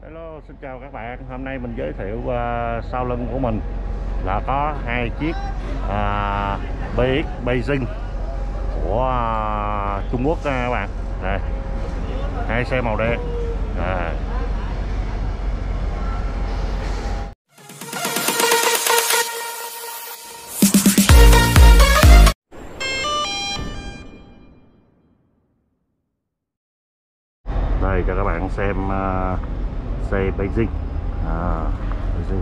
Hello, xin chào các bạn. Hôm nay mình giới thiệu sau lưng của mình là có hai chiếc BX Beijing của Trung Quốc các bạn. Đây, hai xe màu đen. Đây cho các bạn xem xe Beijing. Beijing.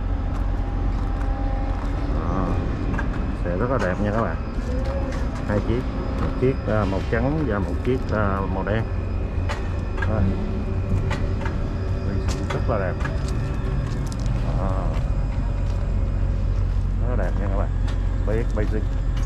Xe rất là đẹp nha các bạn. Hai chiếc, một chiếc màu trắng và một chiếc màu đen. Rất là đẹp. Rất là đẹp nha các bạn. BX Beijing.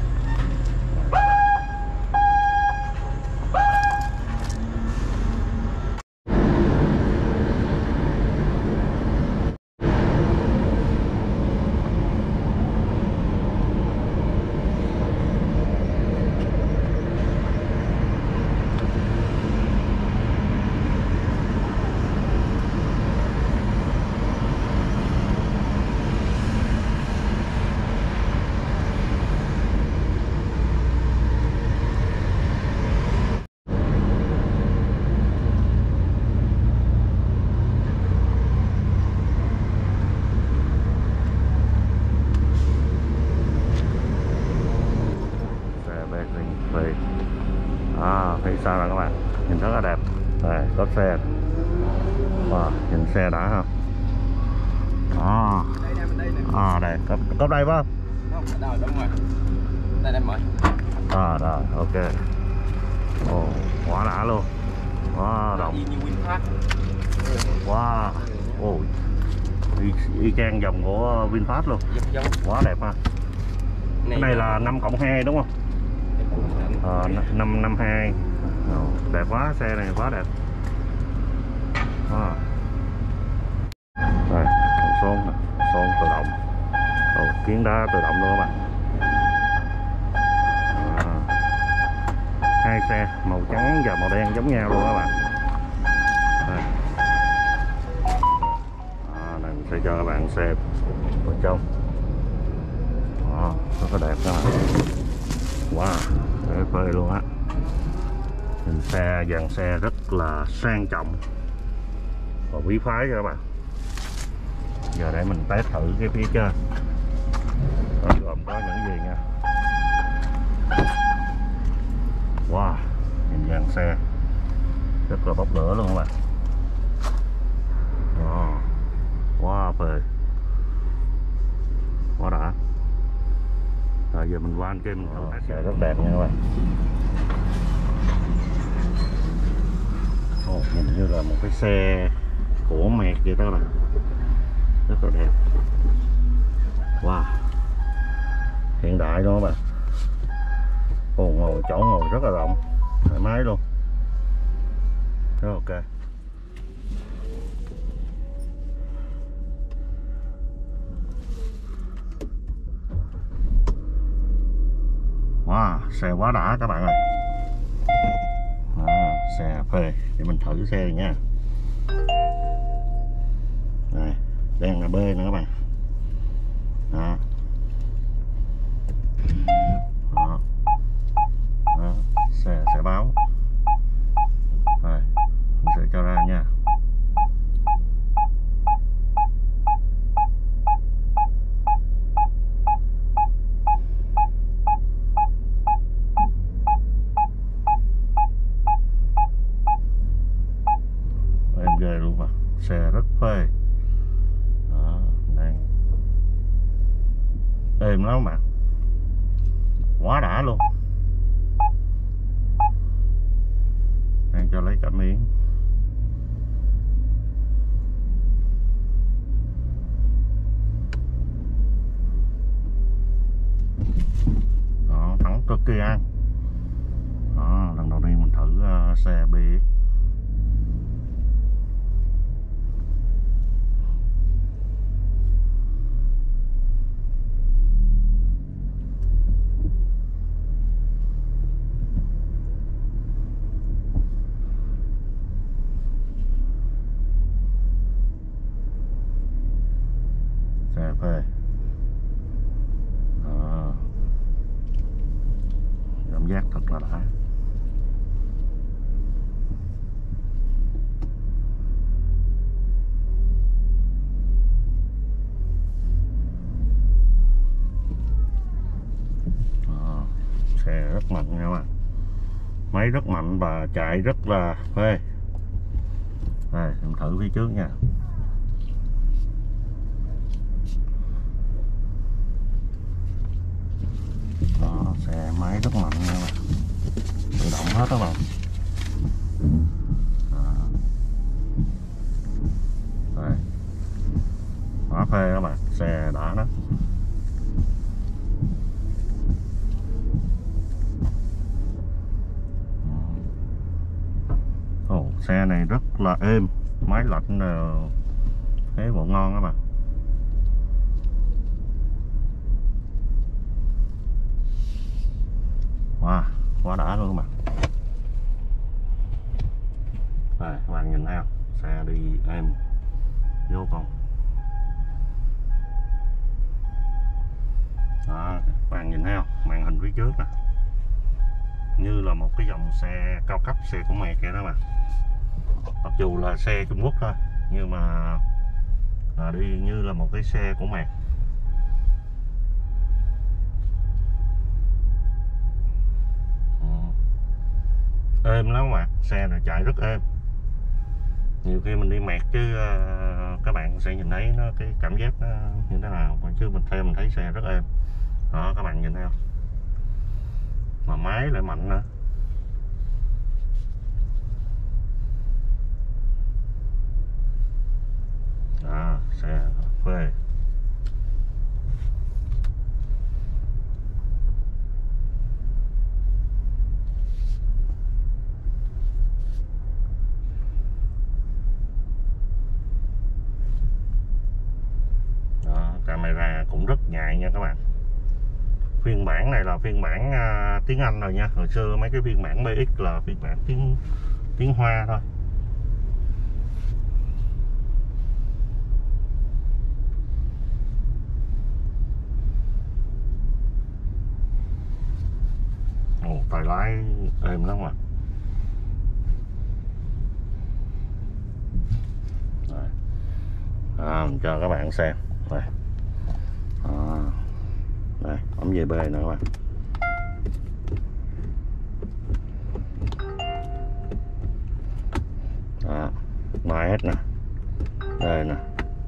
Thì sao là các bạn nhìn rất là đẹp. Đây có xe. Nhìn xe đã không? Đây có đây phải không? Đúng rồi. Đây mời. Rồi ok. Quá đã luôn. Rộng. Wow. Y chang dòng của VinFast luôn. Quá đẹp ha. Cái này là 5+2 đúng không? 552. Đẹp quá, xe này quá đẹp. Đây, son tự động. Kiến đá tự động luôn các bạn. Hai xe màu trắng và màu đen giống nhau luôn các bạn. Đây. Này mình sẽ cho các bạn xem vào trong. Rất là đẹp các bạn. Wow, để phê luôn á. Nhìn xe, dàn xe rất là sang trọng và quý phái cho các bạn. Giờ để mình test thử cái phía trên nó gồm có những gì nha. Wow, nhìn dàn xe rất là bốc lửa luôn các bạn. Wow, phê, quá đã. Rồi giờ mình qua anh kia mình thử test xe rất đẹp nha các bạn. Nhìn như là một cái xe cổ mẹt vậy đó các bạn. Rất là đẹp. Wow, hiện đại luôn các bạn. Chỗ ngồi rất là rộng, thoải mái luôn, rất ok. Wow, xe quá đã các bạn ơi. Xe phê, để mình thử xe này nha. Đây, đang là B nữa các bạn. Xe báo. Rồi, mình sẽ cho ra nha. Em ghê luôn mà, xe rất phê. Đang êm lắm mà, quá đã luôn. Đang cho lấy cảm biến. Thắng cực kỳ an. Lần đầu tiên mình thử xe BX. Đây. Đó. Cảm giác thật là đã. Đó. Xe rất mạnh nha các bạn, máy rất mạnh và chạy rất là phê. Đây em thử phía trước nha. Đó, xe máy rất mạnh nha các bạn, tự động hết các bạn. Đây, quá phê các bạn, xe đã đó. Xe này rất là êm, máy lạnh thế bộ ngon các bạn. Wow, quá đã luôn các bạn. Đây, các bạn nhìn thấy không? Xe đi êm vô cùng. Đó, các bạn nhìn thấy không? Màn hình phía trước nè, như là một cái dòng xe cao cấp, xe của mẹ kia đó mà. Mặc dù là xe Trung Quốc thôi, nhưng mà đi như là một cái xe của mẹ. Êm lắm các bạn, xe này chạy rất êm. Nhiều khi mình đi mẹt chứ các bạn sẽ nhìn thấy nó cái cảm giác nó như thế nào, còn chứ mình thấy xe rất êm. Đó, các bạn nhìn thấy không? Mà máy lại mạnh nữa. Đó, xe phê. Đó, camera cũng rất nhạy nha các bạn. Phiên bản này là phiên bản tiếng Anh rồi nha. Hồi xưa mấy cái phiên bản BX là phiên bản tiếng Hoa thôi. Ồ, tay lái êm lắm mà. Mình cho các bạn xem đây. Đây, bấm dây B nữa các bạn. Đó, máy hết nè, đây nè.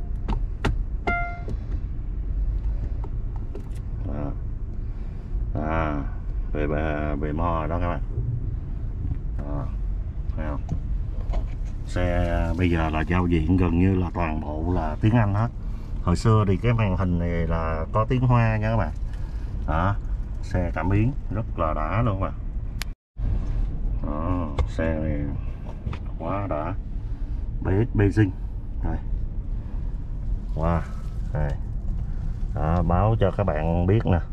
Về mò đó các bạn. Đó, thấy không? Xe bây giờ là giao diện gần như là toàn bộ là tiếng Anh hết. Hồi xưa thì cái màn hình này là có tiếng Hoa nha các bạn. Đó, xe cảm biến rất là đã luôn các bạn. Đó, xe này quá đã. BX Beijing đây. Wow, đây. Đó, báo cho các bạn biết nè.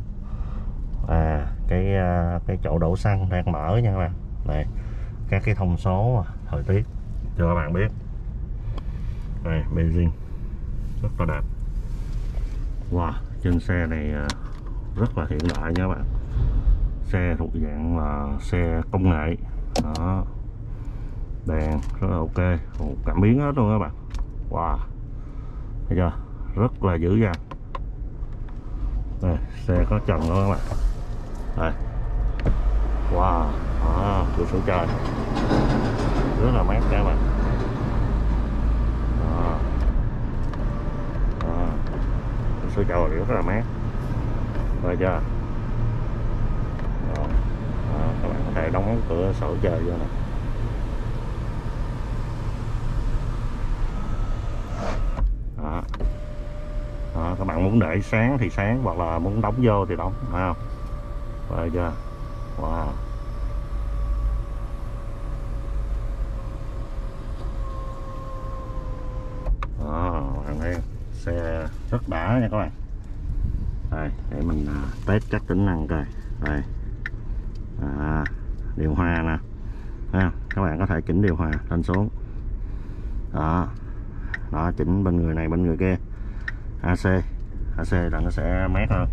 Cái chỗ đổ xăng đang mở nha các bạn. Đây, các cái thông số thời tiết cho các bạn biết. Đây, Beijing rất là đẹp. Wow, trên xe này rất là hiện đại nha các bạn. Xe thuộc dạng là xe công nghệ. Đó, đèn rất là ok, cảm biến hết luôn các bạn. Wow, thấy chưa, rất là dữ dằn. Đây, xe có trần luôn các bạn. Đây, wow, cửa sổ trời rất là mát các bạn. Cửa sổ trời rất là mát, rồi chưa. Các bạn có thể đóng cửa sổ trời vô nè. Đó, các bạn muốn để sáng thì sáng, hoặc là muốn đóng vô thì đóng, phải không? Rồi chưa. Wow. Đó, bạn thấy xe rất đã nha các bạn. Đây, để mình test các tính năng coi. Đây, điều hòa nè. Các bạn có thể chỉnh điều hòa lên xuống. Đó, chỉnh bên người này bên người kia. AC. AC là nó sẽ mát hơn.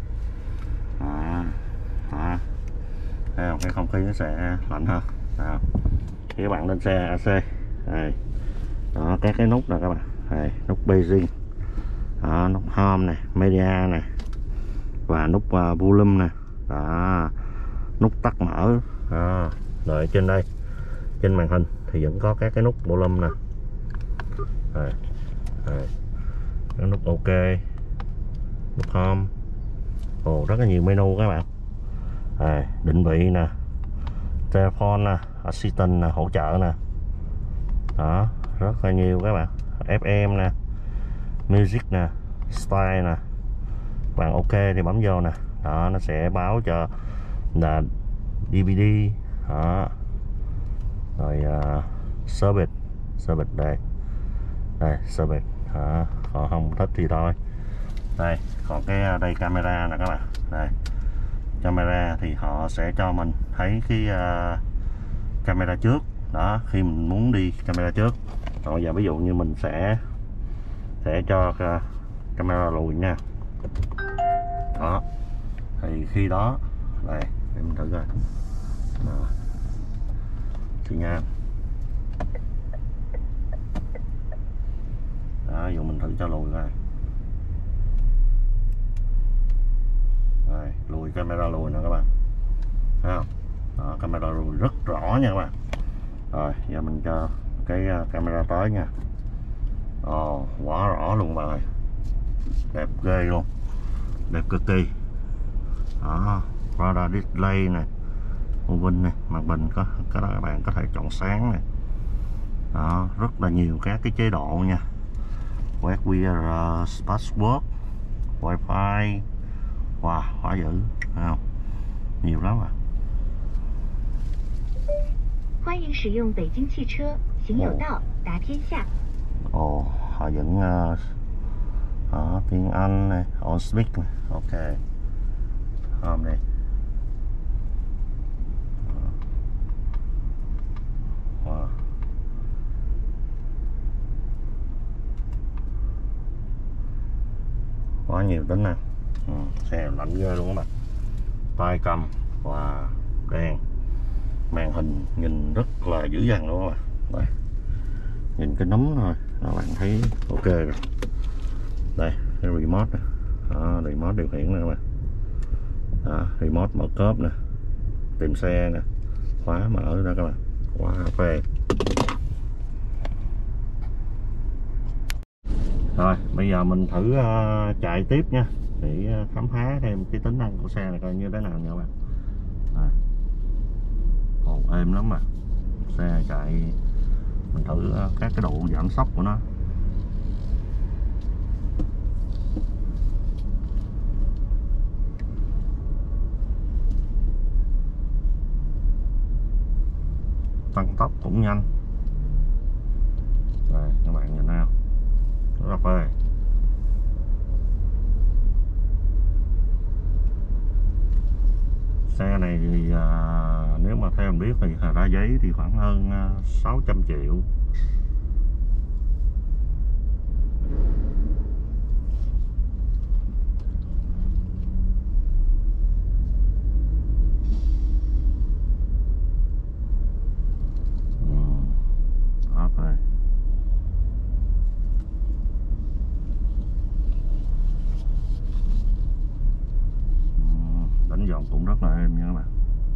Đó. Thấy không? Cái không khí nó sẽ lạnh hơn. Đó. Khi các bạn lên xe AC đây. Đó, cái nút nè các bạn đây, nút Beijing, đó, nút Home này, Media này, và nút volume nè, đó, nút tắt mở. Đó. Rồi trên đây, trên màn hình thì vẫn có các cái nút volume nè, đây. Cái nút OK, nút Home. Ồ, rất là nhiều menu các bạn. Đây, định vị nè, telephone nè, assistant nè, hỗ trợ nè, đó, rất là nhiều các bạn. FM nè, music nè, style nè. Bạn OK thì bấm vô nè, đó, nó sẽ báo cho là DVD. Đó. Rồi service đây, service. Đó. Còn không thích thì thôi. Đây, còn cái đây camera nè các bạn. Đây, camera thì họ sẽ cho mình thấy cái camera trước. Đó, khi mình muốn đi camera trước. Rồi giờ ví dụ như mình sẽ cho camera lùi nha. Đó, thì khi đó đây để mình thử coi. Đó. Thì nha. Đó, ví dụ mình thử cho lùi coi. Đây, lùi camera lùi nè các bạn. Thấy không? Đó, camera lùi rất rõ nha các bạn. Rồi giờ mình cho cái camera tới nha. Ồ, quá rõ luôn bạn ơi, đẹp ghê luôn, đẹp cực kỳ. Đó, radar display này, moving này, màn hình có cái đó các bạn có thể chọn sáng này. Đó, rất là nhiều các cái chế độ nha. Quét QR, password, wifi. Wow, quá dữ, thấy không? Nhiều lắm à. 欢迎使用北京汽车行有道达天下。 Ồ, họ vẫn tiếng Anh này, on speak này, OK. Hôm này. Wow. Quá nhiều tính năng. Xe lạnh ghê luôn các bạn. Tay cầm và đèn, màn hình nhìn rất là dữ dằn luôn các bạn. Đây, nhìn cái nấm thôi các bạn thấy OK rồi. Đây, cái remote này. Đó, remote điều khiển nè các bạn. Đó, remote mở cốp nè, tìm xe nè, khóa mở ra các bạn. Quá phê. Rồi bây giờ mình thử chạy tiếp nha, để khám phá thêm cái tính năng của xe này coi như thế nào nha các bạn. Còn êm lắm mà. Xe chạy mình thử các cái độ giảm sóc của nó. Tăng tốc cũng nhanh. Đây các bạn nhìn nào, rất là phê. Xe này thì nếu mà theo mình biết thì ra giấy thì khoảng hơn 600 triệu. Đó thôi. Đánh giòn cũng rất là êm nha các bạn.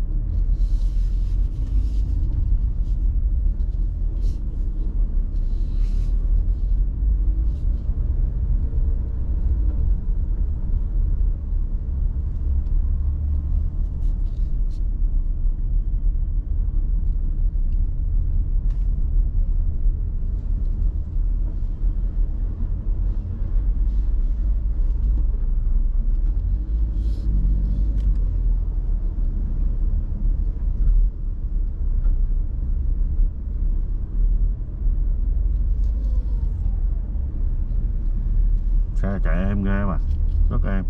Xe chạy êm ghê mà, rất êm.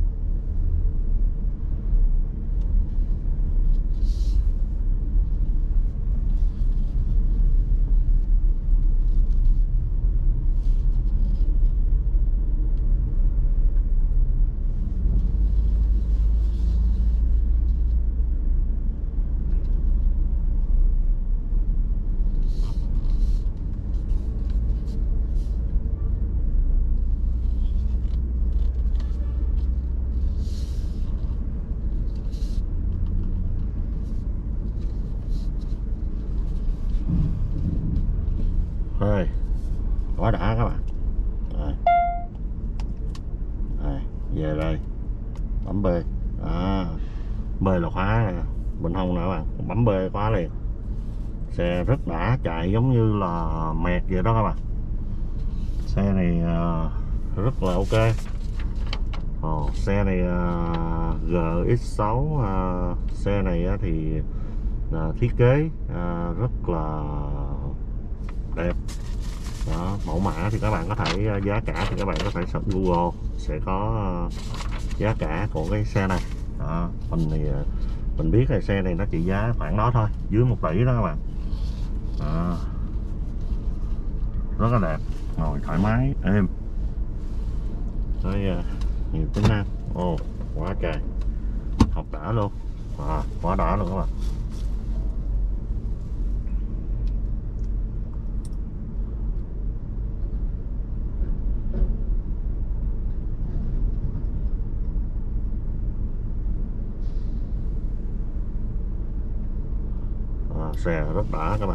quá đã các bạn. Rồi. Rồi, về đây bấm B. B là khóa bên hông nè các bạn, bấm B khóa liền. Xe rất đã, chạy giống như là mẹt vậy đó các bạn. Xe này rất là ok. Xe này GX6, xe này thì thiết kế rất là đẹp. Đó, mẫu mã thì các bạn có thể, giá cả thì các bạn có thể search Google sẽ có giá cả của cái xe này. Đó, mình biết là xe này nó trị giá khoảng đó thôi, dưới 1 tỷ đó các bạn. Đó, rất là đẹp, ngồi thoải mái êm. Đây nhiều tính năng, quá trời, học đã luôn, quá đã luôn các bạn. Xe rất đã các bạn.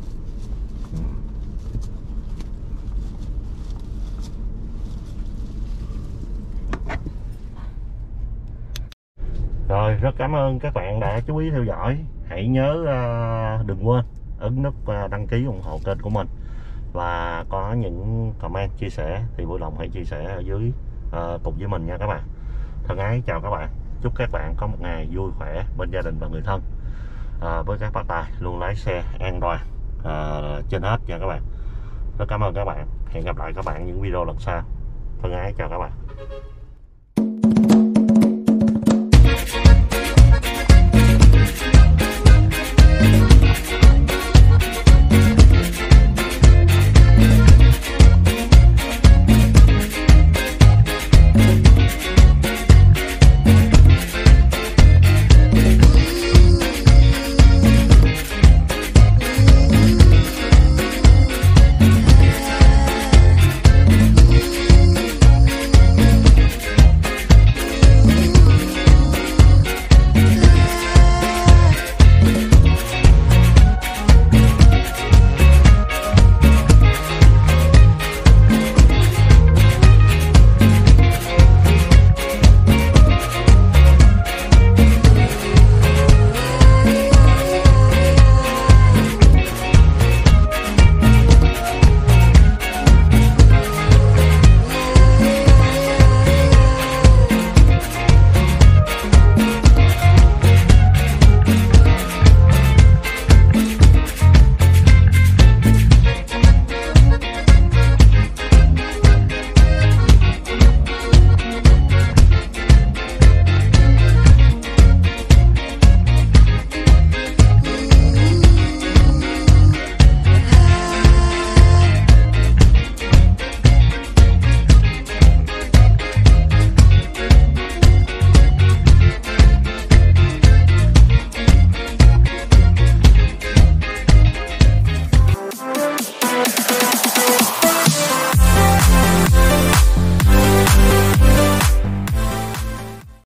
Rồi, rất cảm ơn các bạn đã chú ý theo dõi. Hãy nhớ đừng quên ấn nút đăng ký ủng hộ kênh của mình. Và có những comment chia sẻ thì vui lòng hãy chia sẻ ở dưới cùng với mình nha các bạn. Thân ái chào các bạn. Chúc các bạn có một ngày vui khỏe bên gia đình và người thân. Với các bác tài luôn lái xe an toàn trên hết nha các bạn. Rất cảm ơn các bạn. Hẹn gặp lại các bạn những video lần sau. Thân ái chào các bạn.